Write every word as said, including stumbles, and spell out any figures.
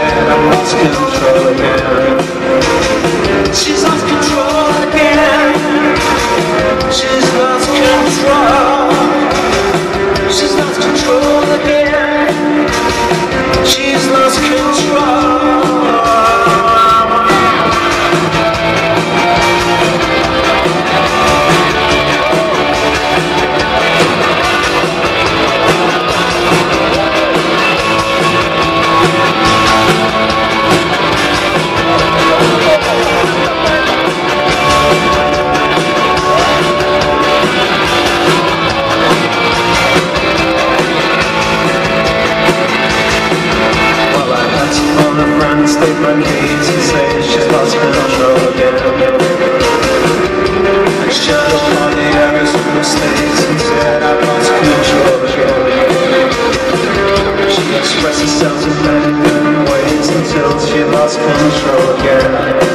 said I've lost control again. She's lost control again. She's lost control. She's lost control again. She's lost control. Take my keys and say she's lost control again. I shut all the arrows from the states and said I've lost control again. She expressed herself in many different ways until she lost control again.